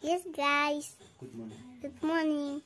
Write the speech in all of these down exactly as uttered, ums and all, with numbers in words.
Yes, guys. Good morning. Good morning.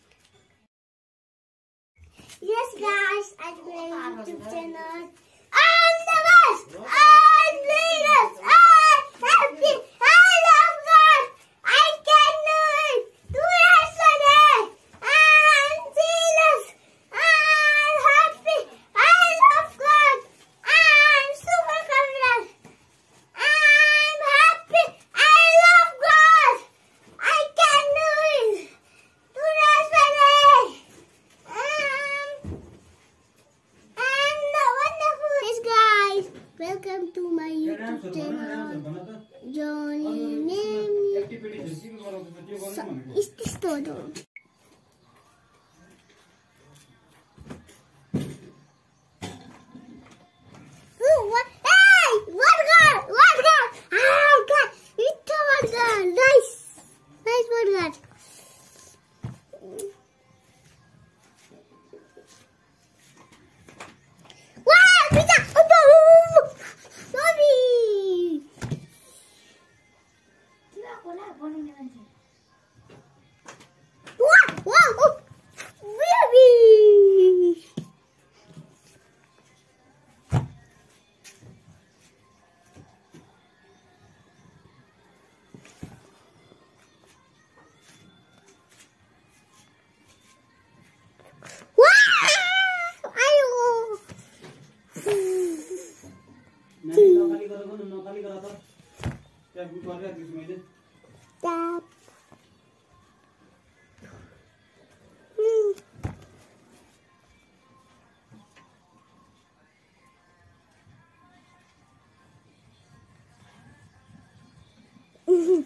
Yes, guys. I'm my YouTube channel. I'm the best. I'm leaders. I'm happy. I love God. I can do it. Do yesterday. I'm serious. I'm happy. I love God. I'm super confident. I'm happy. I love God. I can do it. Do yesterday. Um, and wonderful. Yes, guys. Welcome to my YouTube channel. Johnny name is this todo. Oh, what? Hey! What God? What God? Oh, God! It's a what God. Nice. Nice what God. Wow! Pizza! Oh, sorry! Wow! Wow! Oh, baby! Wow! Ayo! नहीं ना खाली करो ना ना खाली करा था क्या कुछ और है इसमें दे Tap. Mm.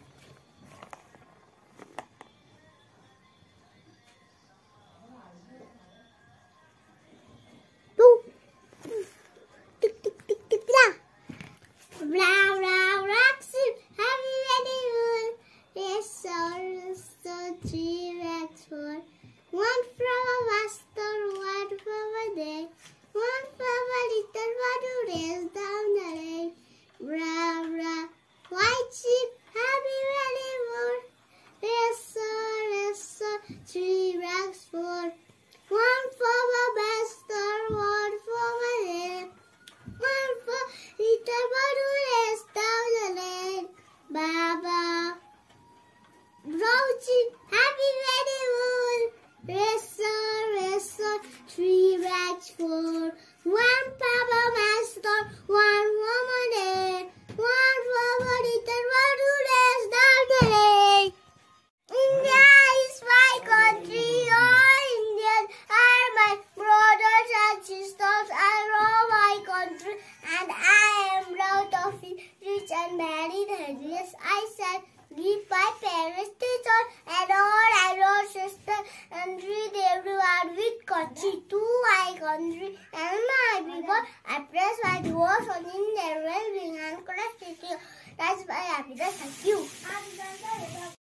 Row, row, Roxy, happy wedding moon. Yes, so, so, three rags four. One from a master, one from a day. One from a little one who raised down the lane. Row, row, white sheep, happy wedding moon. Yes, so, yes, so, three rags four. One from a master, one from a day. One for little one who lays down the lane. Baba, Roachie, happy wedding moon. Racer, racer, three rags four. One Papa Master, one woman there. One for a little one who lays down the lane. India is my country, all Indians are my brothers and sisters. I love my country and I am proud of it. Rich and married and yes, I said, give my parents, teachers and all I love sister and read everyone with country to my country and my people. I press my devotion in their well-being and connectivity. That's my happiness. Thank you.